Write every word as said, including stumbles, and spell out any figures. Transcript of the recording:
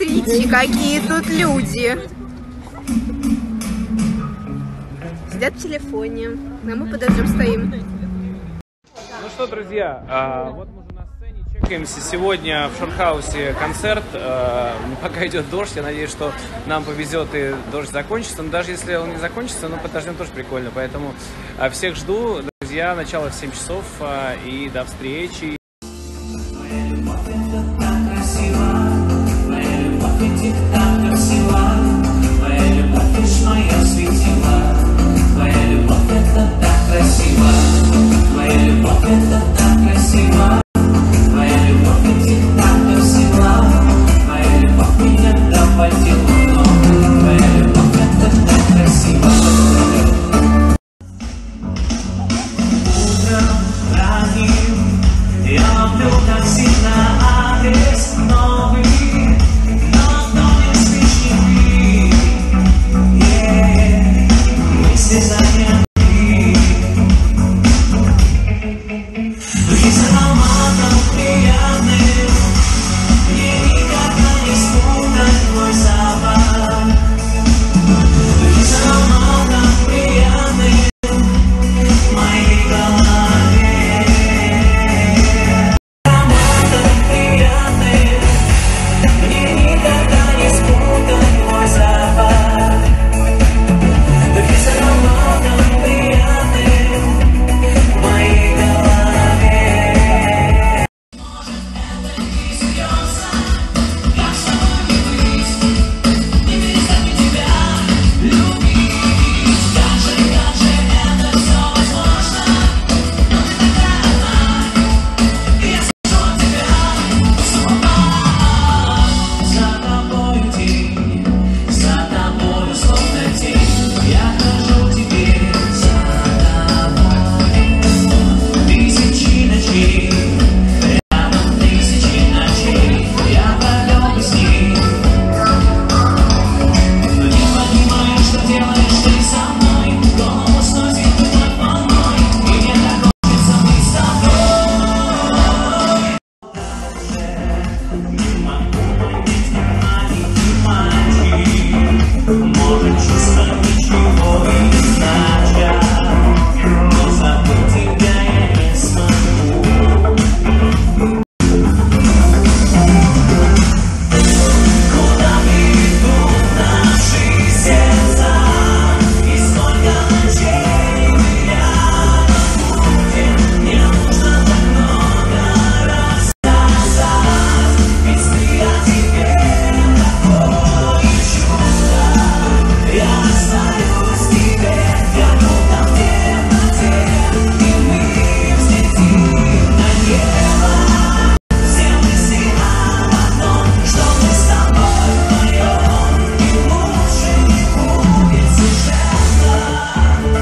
Смотрите, какие тут люди. Сидят в телефоне, а мы подождем, стоим. Ну что, друзья, вот мы уже на сцене, чекаемся сегодня в Шорхаусе концерт. Пока идет дождь, я надеюсь, что нам повезет и дождь закончится. Но даже если он не закончится, ну подождем тоже прикольно. Поэтому всех жду, друзья, начало в семь часов и до встречи.